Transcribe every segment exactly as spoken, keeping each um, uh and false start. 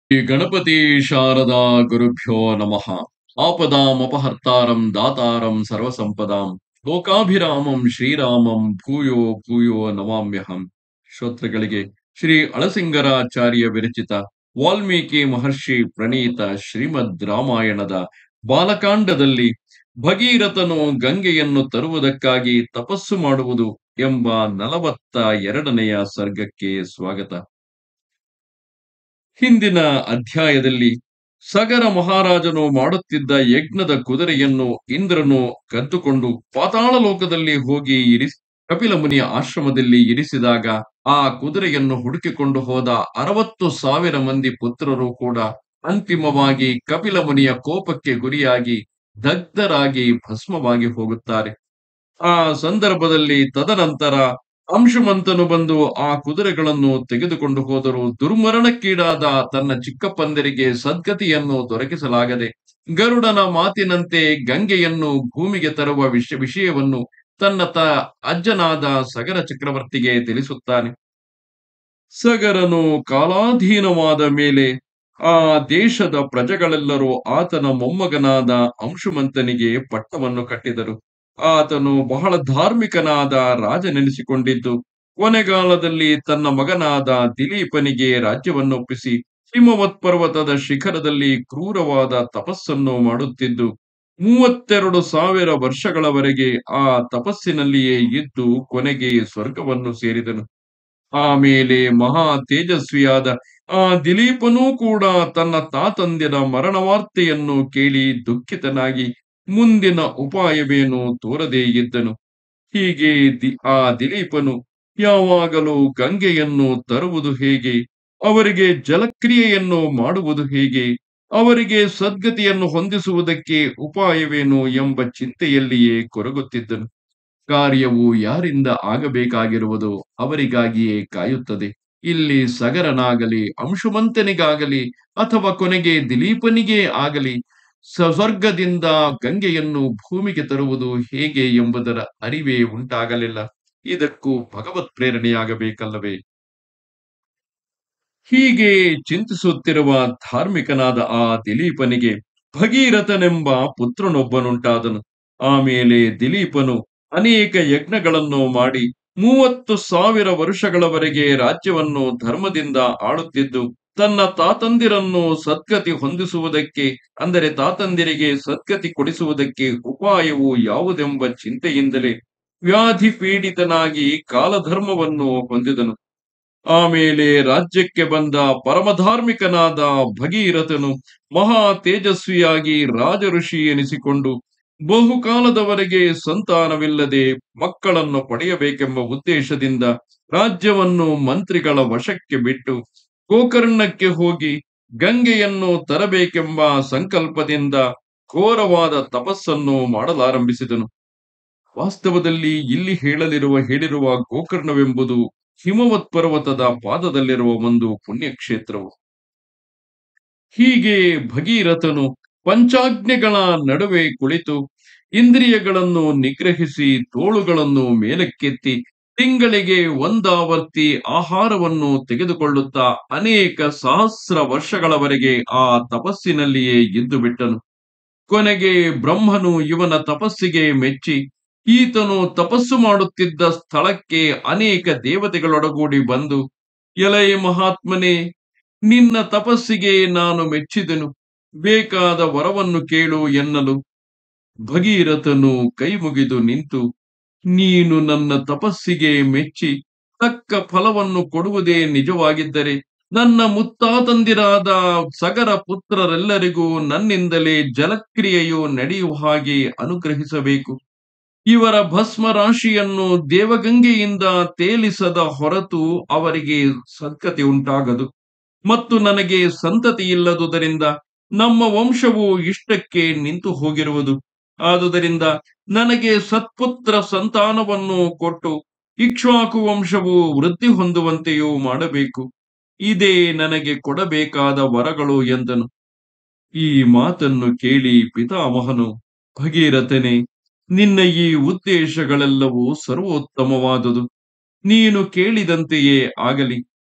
ಶ್ರೀ ಗಣಪತಿ ಶಾರದಾ ಗುರುಭ್ಯೋ ನಮಃ. ಆಪದಾಮಪಹರ್ತಾರಂ ದಾತಾರಂ ಸರ್ವಸಂಪದಾಂ ಲೋಕಾಭಿರಾಮಂ ಶ್ರೀರಾಮಂ ಭೂಯೋ ಭೂಯೋ ನಮಾಮ್ಯಹಂ. ಶ್ರೋತೃಗಳಿಗೆ ಶ್ರೀ ಅಳಸಿಂಗರಾಚಾರ್ಯ ವಿರಚಿತ ವಾಲ್ಮೀಕಿ ಮಹರ್ಷಿ ಪ್ರಣೀತ ಶ್ರೀಮದ್ ರಾಮಾಯಣದ ಬಾಲಕಾಂಡದಲ್ಲಿ ಭಗೀರಥನು ಗಂಗೆಯನ್ನು ತರುವುದಕ್ಕಾಗಿ ತಪಸ್ಸು ಮಾಡುವುದು ಎಂಬ ನಲವತ್ತ ಎರಡನೆಯ ಸರ್ಗಕ್ಕೆ ಸ್ವಾಗತ. ಹಿಂದಿನ ಅಧ್ಯಾಯದಲ್ಲಿ ಸಗರ ಮಹಾರಾಜನು ಮಾಡುತ್ತಿದ್ದ ಯಜ್ಞದ ಕುದುರೆಯನ್ನು ಇಂದ್ರನು ಕದ್ದುಕೊಂಡು ಪಾತಾಳ ಲೋಕದಲ್ಲಿ ಹೋಗಿ ಇರಿಸಿ ಕಪಿಲ ಮುನಿಯ ಆಶ್ರಮದಲ್ಲಿ ಇರಿಸಿದಾಗ ಆ ಕುದುರೆಯನ್ನು ಹುಡುಕಿಕೊಂಡು ಹೋದ ಅರವತ್ತು ಸಾವಿರ ಮಂದಿ ಪುತ್ರರು ಕೂಡ ಅಂತಿಮವಾಗಿ ಕಪಿಲ ಮುನಿಯ ಕೋಪಕ್ಕೆ ಗುರಿಯಾಗಿ ದಗ್ಧರಾಗಿ ಭಸ್ಮವಾಗಿ ಹೋಗುತ್ತಾರೆ. ಆ ಸಂದರ್ಭದಲ್ಲಿ ತದನಂತರ ಅಂಶುಮಂತನು ಬಂದು ಆ ಕುದುರೆಗಳನ್ನು ತೆಗೆದುಕೊಂಡು ಹೋದರೂ ದುರ್ಮರಣಕ್ಕೀಡಾದ ತನ್ನ ಚಿಕ್ಕಪ್ಪಂದರಿಗೆ ಸದ್ಗತಿಯನ್ನು ದೊರಕಿಸಲಾಗದೆ ಗರುಡನ ಮಾತಿನಂತೆ ಗಂಗೆಯನ್ನು ಭೂಮಿಗೆ ತರುವ ವಿಷ ವಿಷಯವನ್ನು ತನ್ನ ತ ಅಜ್ಜನಾದ ಸಗರ ಚಕ್ರವರ್ತಿಗೆ ತಿಳಿಸುತ್ತಾನೆ. ಸಗರನು ಕಾಲಾಧೀನವಾದ ಮೇಲೆ ಆ ದೇಶದ ಪ್ರಜೆಗಳೆಲ್ಲರೂ ಆತನ ಮೊಮ್ಮಗನಾದ ಅಂಶುಮಂತನಿಗೆ ಪಟ್ಟವನ್ನು ಕಟ್ಟಿದರು. ಆತನು ಬಹಳ ಧಾರ್ಮಿಕನಾದ ರಾಜನೆನಿಸಿಕೊಂಡಿದ್ದು ಕೊನೆಗಾಲದಲ್ಲಿ ತನ್ನ ಮಗನಾದ ದಿಲೀಪನಿಗೆ ರಾಜ್ಯವನ್ನೊಪ್ಪಿಸಿ ಹಿಮವತ್ ಪರ್ವತದ ಶಿಖರದಲ್ಲಿ ಕ್ರೂರವಾದ ತಪಸ್ಸನ್ನು ಮಾಡುತ್ತಿದ್ದು ಮೂವತ್ತೆರಡು ಸಾವಿರ ವರ್ಷಗಳವರೆಗೆ ಆ ತಪಸ್ಸಿನಲ್ಲಿಯೇ ಇದ್ದು ಕೊನೆಗೆ ಸ್ವರ್ಗವನ್ನು ಸೇರಿದನು. ಆಮೇಲೆ ಮಹಾ ತೇಜಸ್ವಿಯಾದ ಆ ದಿಲೀಪನೂ ಕೂಡ ತನ್ನ ತಾತಂದಿರ ಮರಣವಾರ್ತೆಯನ್ನು ಕೇಳಿ ದುಃಖಿತನಾಗಿ ಮುಂದಿನ ಉಪಾಯವೇನು ತೋರದೇ ಇದ್ದನು. ಹೀಗೆ ದಿ ಆ ದಿಲೀಪನು ಯಾವಾಗಲೂ ಗಂಗೆಯನ್ನು ತರುವುದು ಹೇಗೆ, ಅವರಿಗೆ ಜಲಕ್ರಿಯೆಯನ್ನು ಮಾಡುವುದು ಹೇಗೆ, ಅವರಿಗೆ ಸದ್ಗತಿಯನ್ನು ಹೊಂದಿಸುವುದಕ್ಕೆ ಉಪಾಯವೇನು ಎಂಬ ಚಿಂತೆಯಲ್ಲಿಯೇ ಕೊರಗುತ್ತಿದ್ದನು. ಕಾರ್ಯವು ಯಾರಿಂದ ಆಗಬೇಕಾಗಿರುವುದೋ ಅವರಿಗಾಗಿಯೇ ಕಾಯುತ್ತದೆ. ಇಲ್ಲಿ ಸಗರನಾಗಲಿ ಅಂಶುಮಂತನಿಗಾಗಲಿ ಅಥವಾ ಕೊನೆಗೆ ದಿಲೀಪನಿಗೇ ಆಗಲಿ ಸ್ವರ್ಗದಿಂದ ಗಂಗೆಯನ್ನು ಭೂಮಿಗೆ ತರುವುದು ಹೇಗೆ ಎಂಬುದರ ಅರಿವೇ ಉಂಟಾಗಲಿಲ್ಲ. ಇದಕ್ಕೂ ಭಗವತ್ ಪ್ರೇರಣೆಯಾಗಬೇಕಲ್ಲವೇ? ಹೀಗೆ ಚಿಂತಿಸುತ್ತಿರುವ ಧಾರ್ಮಿಕನಾದ ಆ ದಿಲೀಪನಿಗೆ ಭಗೀರಥನೆಂಬ ಪುತ್ರನೊಬ್ಬನುಂಟಾದನು. ಆಮೇಲೆ ದಿಲೀಪನು ಅನೇಕ ಯಜ್ಞಗಳನ್ನು ಮಾಡಿ ಮೂವತ್ತು ಸಾವಿರ ವರ್ಷಗಳವರೆಗೆ ರಾಜ್ಯವನ್ನು ಧರ್ಮದಿಂದ ಆಳುತ್ತಿದ್ದು ತನ್ನ ತಾತಂದಿರನ್ನು ಸದ್ಗತಿ ಹೊಂದಿಸುವುದಕ್ಕೆ, ಅಂದರೆ ತಾತಂದಿರಿಗೆ ಸದ್ಗತಿ ಕೊಡಿಸುವುದಕ್ಕೆ ಉಪಾಯವು ಯಾವುದೆಂಬ ಚಿಂತೆಯಿಂದಲೇ ವ್ಯಾಧಿ ಪೀಡಿತನಾಗಿ ಕಾಲಧರ್ಮವನ್ನು ಹೊಂದಿದನು. ಆಮೇಲೆ ರಾಜ್ಯಕ್ಕೆ ಬಂದ ಪರಮಧಾರ್ಮಿಕನಾದ ಭಗೀರಥನು ಮಹಾ ತೇಜಸ್ವಿಯಾಗಿ ರಾಜ ಋಷಿ ಎನಿಸಿಕೊಂಡು ಬಹುಕಾಲದವರೆಗೆ ಸಂತಾನವಿಲ್ಲದೆ ಮಕ್ಕಳನ್ನು ಪಡೆಯಬೇಕೆಂಬ ಉದ್ದೇಶದಿಂದ ರಾಜ್ಯವನ್ನು ಮಂತ್ರಿಗಳ ವಶಕ್ಕೆ ಬಿಟ್ಟು ಗೋಕರ್ಣಕ್ಕೆ ಹೋಗಿ ಗಂಗೆಯನ್ನು ತರಬೇಕೆಂಬ ಸಂಕಲ್ಪದಿಂದ ಘೋರವಾದ ತಪಸ್ಸನ್ನು ಮಾಡಲಾರಂಭಿಸಿದನು. ವಾಸ್ತವದಲ್ಲಿ ಇಲ್ಲಿ ಹೇಳಲಿರುವ ಹೇಳಿರುವ ಗೋಕರ್ಣವೆಂಬುದು ಹಿಮವತ್ ಪರ್ವತದ ಪಾದದಲ್ಲಿರುವ ಒಂದು ಪುಣ್ಯಕ್ಷೇತ್ರವು. ಹೀಗೆ ಭಗೀರಥನು ಪಂಚಾಜ್ಞೆಗಳ ನಡುವೆ ಕುಳಿತು ಇಂದ್ರಿಯಗಳನ್ನು ನಿಗ್ರಹಿಸಿ ತೋಳುಗಳನ್ನು ಮೇಲಕ್ಕೆತ್ತಿ ತಿಂಗಳಿಗೆ ಒಂದಾವರ್ತಿ ಆಹಾರವನ್ನು ತೆಗೆದುಕೊಳ್ಳುತ್ತಾ ಅನೇಕ ಸಹಸ್ರ ವರ್ಷಗಳವರೆಗೆ ಆ ತಪಸ್ಸಿನಲ್ಲಿಯೇ ಇದ್ದು ಬಿಟ್ಟನು. ಕೊನೆಗೆ ಬ್ರಹ್ಮನು ಇವನ ತಪಸ್ಸಿಗೆ ಮೆಚ್ಚಿ ಈತನು ತಪಸ್ಸು ಮಾಡುತ್ತಿದ್ದ ಸ್ಥಳಕ್ಕೆ ಅನೇಕ ದೇವತೆಗಳೊಡಗೂಡಿ ಬಂದು, ಎಲೈ ಮಹಾತ್ಮನೇ, ನಿನ್ನ ತಪಸ್ಸಿಗೆ ನಾನು ಮೆಚ್ಚಿದೆನು, ಬೇಕಾದ ವರವನ್ನು ಕೇಳು ಎನ್ನಲು ಭಗೀರಥನು ಕೈ ಮುಗಿದು ನಿಂತು, ನೀನು ನನ್ನ ತಪಸ್ಸಿಗೆ ಮೆಚ್ಚಿ ತಕ್ಕ ಫಲವನ್ನು ಕೊಡುವುದೇ ನಿಜವಾಗಿದ್ದರೆ ನನ್ನ ಮುತ್ತಾತಂದಿರಾದ ಸಗರ ಪುತ್ರರೆಲ್ಲರಿಗೂ ನನ್ನಿಂದಲೇ ಜಲಕ್ರಿಯೆಯು ನಡೆಯುವ ಹಾಗೆ ಅನುಗ್ರಹಿಸಬೇಕು. ಇವರ ಭಸ್ಮ ರಾಶಿಯನ್ನು ದೇವಗಂಗೆಯಿಂದ ತೇಲಿಸದ ಹೊರತು ಅವರಿಗೆ ಸದ್ಗತಿ ಉಂಟಾಗದು, ಮತ್ತು ನನಗೆ ಸಂತತಿ ಇಲ್ಲದುದರಿಂದ ನಮ್ಮ ವಂಶವು ಇಷ್ಟಕ್ಕೆ ನಿಂತು ಹೋಗಿರುವುದು. ಆದುದರಿಂದ ನನಗೆ ಸತ್ಪುತ್ರ ಸಂತಾನವನ್ನು ಕೊಟ್ಟು ಇಕ್ಷ್ವಾಕು ವಂಶವು ವೃದ್ಧಿ ಹೊಂದುವಂತೆಯೂ ಮಾಡಬೇಕು. ಇದೇ ನನಗೆ ಕೊಡಬೇಕಾದ ವರಗಳು ಎಂದನು. ಈ ಮಾತನ್ನು ಕೇಳಿ ಪಿತಾಮಹನು, ಭಗೀರಥನೇ, ನಿನ್ನ ಈ ಉದ್ದೇಶಗಳೆಲ್ಲವೂ ಸರ್ವೋತ್ತಮವಾದುದು. ನೀನು ಕೇಳಿದಂತೆಯೇ ಆಗಲಿ.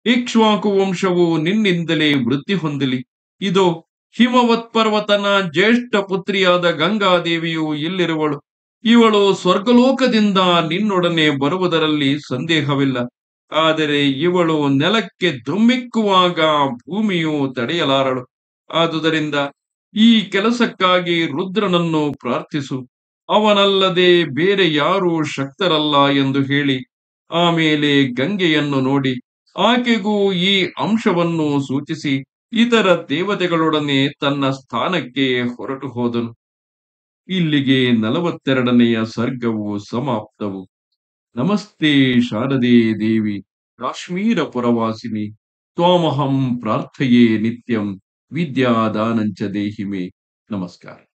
ಇಕ್ಷ್ವಾಕು ವಂಶವು ನಿನ್ನಿಂದಲೇ ವೃದ್ಧಿ ಹೊಂದಲಿ. ಇದು ಹಿಮವತ್ ಪರ್ವತನ ಜ್ಯೇಷ್ಠ ಪುತ್ರಿಯಾದ ಗಂಗಾದೇವಿಯು ಇಲ್ಲಿರುವಳು. ಇವಳು ಸ್ವರ್ಗಲೋಕದಿಂದ ನಿನ್ನೊಡನೆ ಬರುವುದರಲ್ಲಿ ಸಂದೇಹವಿಲ್ಲ. ಆದರೆ ಇವಳು ನೆಲಕ್ಕೆ ಧುಮ್ಮಿಕ್ಕುವಾಗ ಭೂಮಿಯು ತಡೆಯಲಾರಳು. ಆದುದರಿಂದ ಈ ಕೆಲಸಕ್ಕಾಗಿ ರುದ್ರನನ್ನು ಪ್ರಾರ್ಥಿಸು. ಅವನಲ್ಲದೆ ಬೇರೆ ಯಾರೂ ಶಕ್ತರಲ್ಲ ಎಂದು ಹೇಳಿ ಆಮೇಲೆ ಗಂಗೆಯನ್ನು ನೋಡಿ ಆಕೆಗೂ ಈ ಅಂಶವನ್ನು ಸೂಚಿಸಿ ಇತರ ದೇವತೆಗಳೊಡನೆ ತನ್ನ ಸ್ಥಾನಕ್ಕೆ ಹೊರಟು ಹೋದನು. ಇಲ್ಲಿಗೆ ನಲವತ್ತೆರಡನೆಯ ಸರ್ಗವು ಸಮಾಪ್ತವು. ನಮಸ್ತೆ ಶಾರದೆ ದೇವಿ ಕಾಶ್ಮೀರ ಪುರವಾಸಿನಿ. ತ್ವಾಮಹಂ ಪ್ರಾರ್ಥಯೇ ನಿತ್ಯಂ ವಿದ್ಯಾದಾನಂಚ ದೇಹಿಮೆ. ನಮಸ್ಕಾರ.